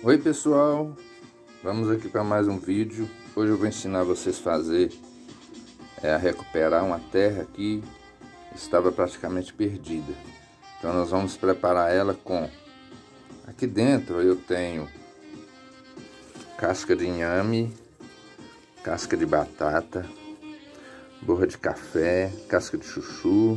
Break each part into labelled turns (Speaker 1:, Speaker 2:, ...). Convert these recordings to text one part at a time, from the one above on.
Speaker 1: Oi pessoal, vamos aqui para mais um vídeo. Hoje eu vou ensinar vocês a fazer a recuperar uma terra que estava praticamente perdida. Então nós vamos preparar ela com, aqui dentro eu tenho casca de inhame, casca de batata, borra de café, casca de chuchu,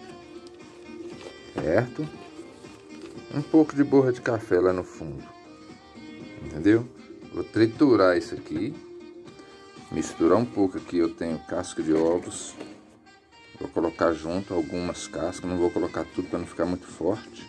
Speaker 1: certo? Um pouco de borra de café lá no fundo. Entendeu? Vou triturar isso aqui, misturar um pouco aqui. Eu tenho casca de ovos, vou colocar junto algumas cascas, não vou colocar tudo para não ficar muito forte.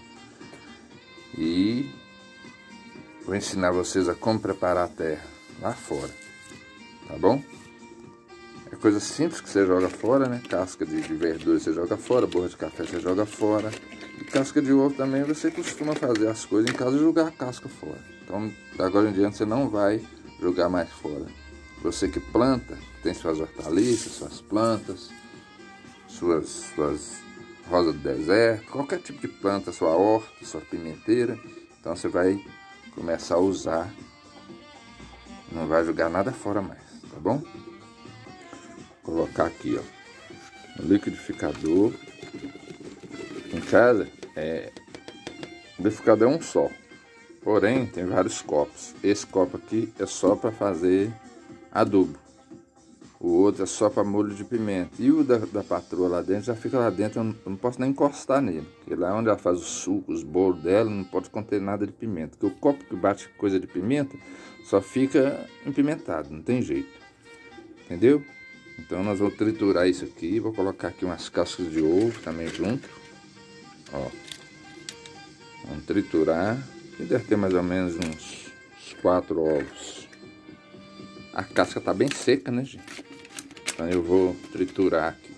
Speaker 1: E vou ensinar vocês a como preparar a terra lá fora, tá bom? É coisa simples que você joga fora, né? Casca de verdura você joga fora, borra de café você joga fora. E casca de ovo também você costuma fazer as coisas em casa e jogar a casca fora. Então, da agora em diante você não vai jogar mais fora. Você que planta, tem suas hortaliças, suas plantas, suas rosas do deserto, qualquer tipo de planta, sua horta, sua pimenteira. Então você vai começar a usar, não vai jogar nada fora mais, tá bom? Vou colocar aqui, ó, no liquidificador. Em casa, o liquidificador é um só, porém tem vários copos. Esse copo aqui é só para fazer adubo, o outro é só para molho de pimenta, e o da patroa lá dentro já fica lá dentro. Eu não posso nem encostar nele, porque lá onde ela faz o suco, os bolos dela, não pode conter nada de pimenta, porque o copo que bate coisa de pimenta só fica empimentado, não tem jeito, entendeu? Então nós vamos triturar isso aqui, vou colocar aqui umas cascas de ovo também junto, ó. Vamos triturar, que deve ter mais ou menos uns 4 ovos. A casca tá bem seca, né, gente? Então eu vou triturar aqui.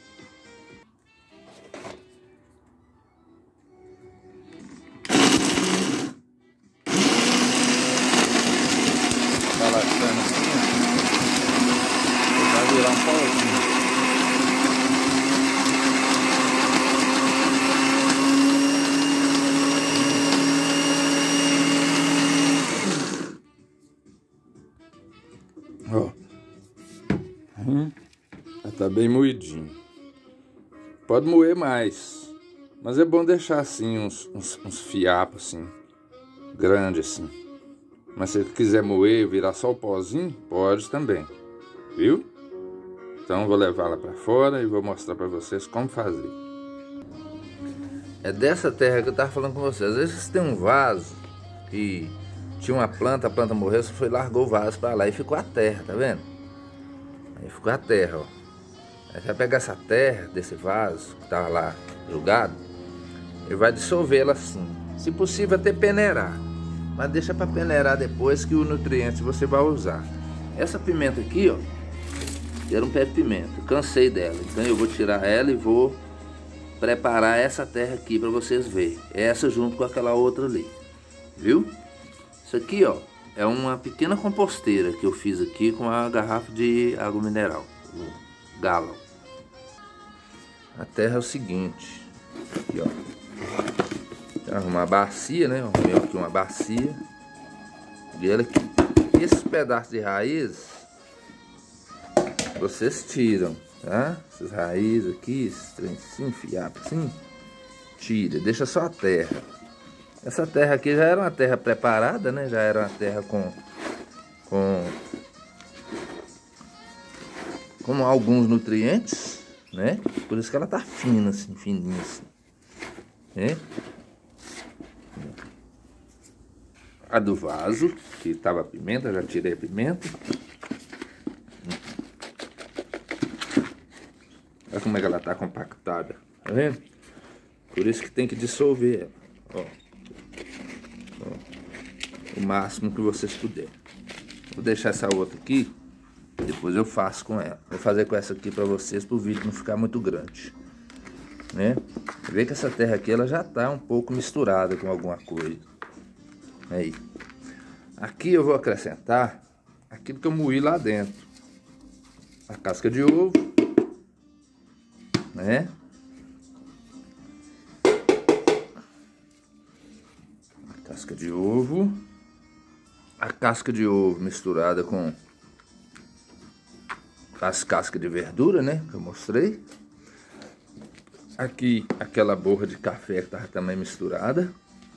Speaker 1: Balançando assim, ó. Vai virar um pauzinho. Ó, já tá bem moidinho. Pode moer mais, mas é bom deixar assim uns fiapos assim, grande assim. Mas se quiser moer, virar só o pozinho, pode também, viu? Então vou levar lá para fora e vou mostrar para vocês como fazer. É dessa terra que eu tava falando com vocês. Às vezes tem um vaso e tinha uma planta, a planta morreu, você foi largou o vaso para lá e ficou a terra, tá vendo? Aí ficou a terra, ó. Aí você vai pegar essa terra desse vaso que tava lá jogado e vai dissolvê-la assim. Se possível até peneirar, mas deixa para peneirar depois, que o nutriente você vai usar. Essa pimenta aqui, ó, era um pé de pimenta, cansei dela, então eu vou tirar ela e vou preparar essa terra aqui para vocês verem. Essa junto com aquela outra ali, viu? Isso aqui, ó, é uma pequena composteira que eu fiz aqui com a garrafa de água mineral, o galão. A terra é o seguinte, aqui, ó, tem uma bacia, né? Arrumei aqui uma bacia e ela aqui. Esses pedaços de raiz vocês tiram, tá? Essas raízes aqui, esses trem assim, fiapo assim, tira, deixa só a terra. Essa terra aqui já era uma terra preparada, né? Já era uma terra com alguns nutrientes, né? Por isso que ela tá fina assim, fininha assim, né? A do vaso, que tava a pimenta, já tirei a pimenta. Olha como é que ela tá compactada, tá vendo? Por isso que tem que dissolver ela, ó. O máximo que vocês puderem. Vou deixar essa outra aqui, depois eu faço com ela. Vou fazer com essa aqui pra vocês, pro vídeo não ficar muito grande, né? Vê que essa terra aqui ela já tá um pouco misturada com alguma coisa. Aí. Aqui eu vou acrescentar aquilo que eu moí lá dentro. A casca de ovo, né? A casca de ovo. a casca de ovo misturada com as cascas de verdura, né, que eu mostrei. Aqui aquela borra de café que estava também misturada.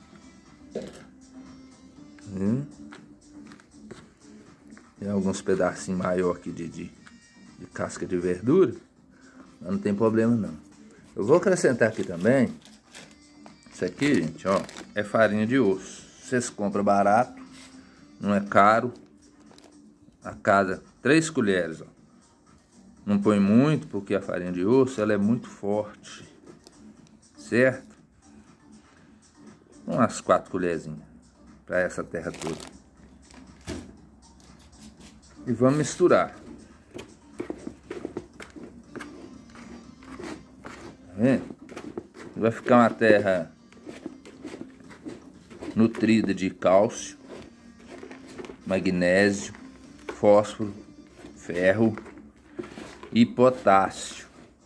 Speaker 1: Tem alguns pedacinhos maiores aqui de casca de verdura, mas não tem problema não. Eu vou acrescentar aqui também, isso aqui, gente, ó, é farinha de osso. Vocês compram barato, não é caro. A cada 3 colheres, ó. Não põe muito, porque a farinha de osso, ela é muito forte, certo? Umas 4 colherzinhas para essa terra toda. E vamos misturar. Tá vendo? Vai ficar uma terra nutrida de cálcio, magnésio, fósforo, ferro e potássio.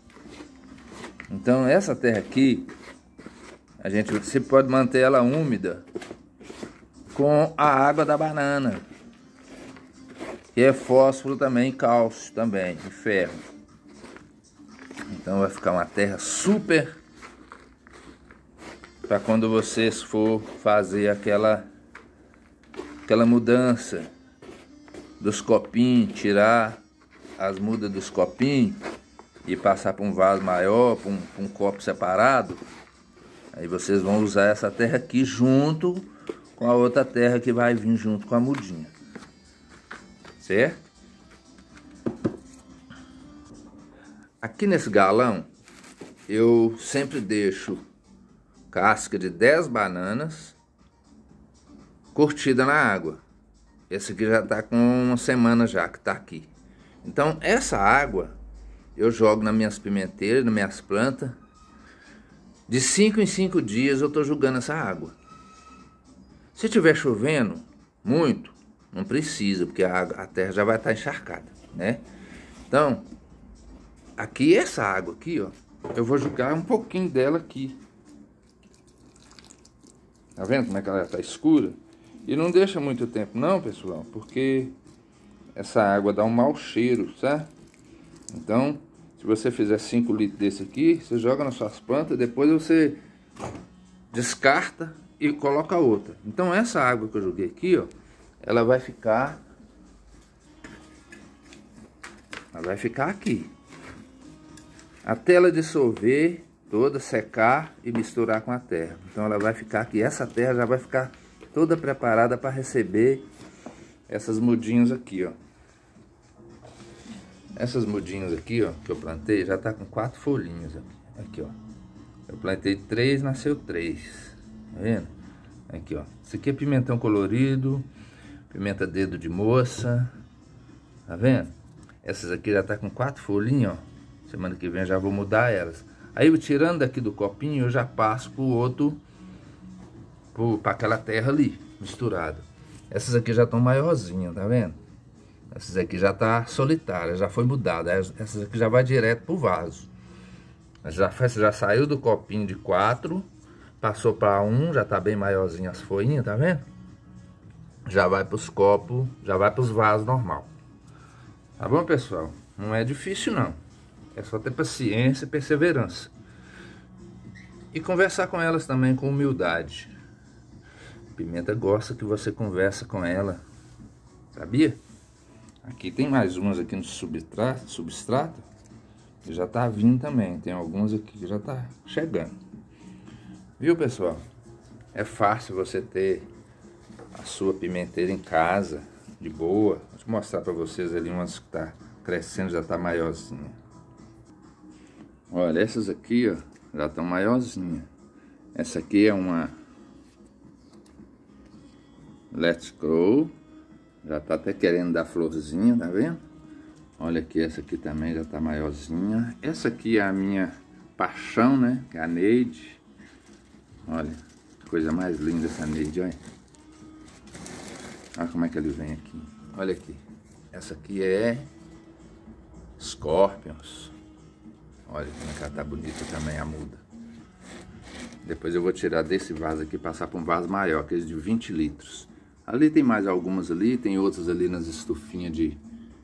Speaker 1: Então essa terra aqui, você pode manter ela úmida com a água da banana, que é fósforo também, cálcio também, e ferro. Então vai ficar uma terra super para quando vocês for fazer aquela mudança dos copinhos, tirar as mudas dos copinhos e passar para um vaso maior, para um copo separado. Aí vocês vão usar essa terra aqui junto com a outra terra que vai vir junto com a mudinha, certo? Aqui nesse galão eu sempre deixo casca de 10 bananas curtida na água. Esse aqui já tá com uma semana já que tá aqui. Então essa água eu jogo nas minhas pimenteiras, nas minhas plantas. De 5 em 5 dias eu tô jogando essa água. Se tiver chovendo muito, não precisa, porque a terra já vai estar encharcada, né? Então, aqui essa água aqui, ó, eu vou jogar um pouquinho dela aqui. Tá vendo como é que ela tá escura? E não deixa muito tempo não, pessoal, porque essa água dá um mau cheiro, certo? Então, se você fizer 5 litros desse aqui, você joga nas suas plantas, depois você descarta e coloca outra. Então essa água que eu joguei aqui, ó, ela vai ficar aqui. Até ela dissolver toda, secar e misturar com a terra. Então ela vai ficar aqui. Essa terra já vai ficar toda preparada para receber essas mudinhas aqui, ó. Essas mudinhas aqui, ó, que eu plantei, já tá com 4 folhinhas aqui, ó. Eu plantei 3, nasceu 3. Tá vendo? Aqui, ó. Isso aqui é pimentão colorido, pimenta dedo de moça. Tá vendo? Essas aqui já tá com 4 folhinhas, ó. Semana que vem eu já vou mudar elas. Aí eu tirando daqui do copinho, eu já passo pro outro, para aquela terra ali, misturada. Essas aqui já estão maiorzinhas, tá vendo? Essas aqui já tá solitária, já foi mudada. Essas aqui já vai direto pro vaso. Já saiu do copinho de 4, passou para 1, já tá bem maiorzinha as folhinhas, tá vendo? Já vai pros copos, já vai pros vasos normal. Tá bom, pessoal? Não é difícil não. É só ter paciência e perseverança. E conversar com elas também com humildade. A pimenta gosta que você conversa com ela. Sabia? Aqui tem mais umas aqui no substrato. Que já tá vindo também. Tem algumas aqui que já tá chegando. Viu, pessoal? É fácil você ter a sua pimenteira em casa, de boa. Vou mostrar pra vocês ali umas que tá crescendo, já tá maiorzinha. Olha, essas aqui, ó, já estão maiorzinha. Essa aqui é uma Let's Grow. Já tá até querendo dar florzinha, tá vendo? Olha aqui, essa aqui também já tá maiorzinha. Essa aqui é a minha paixão, né? Que é a Neide. Olha, que coisa mais linda essa Neide, olha. Olha como é que ele vem aqui. Olha aqui. Essa aqui é Scorpions. Olha como é que ela tá bonita também, a muda. Depois eu vou tirar desse vaso aqui e passar para um vaso maior, aqueles de 20 litros. Ali tem mais algumas ali, tem outras ali nas estufinhas de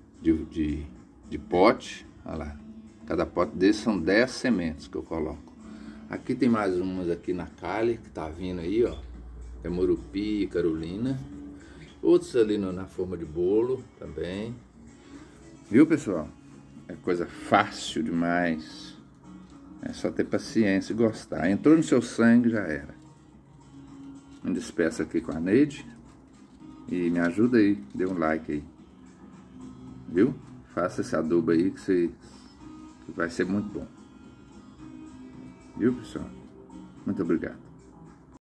Speaker 1: pote. Olha lá, cada pote desse são 10 sementes que eu coloco. Aqui tem mais umas aqui na calha que tá vindo aí, ó. É Morupi e Carolina. Outros ali na forma de bolo também. Viu, pessoal? É coisa fácil demais. É só ter paciência e gostar. Entrou no seu sangue, já era. Me despeço aqui com a Neide. E me ajuda aí, dê um like aí. Viu? Faça esse adubo aí que vai ser muito bom. Viu, pessoal? Muito obrigado.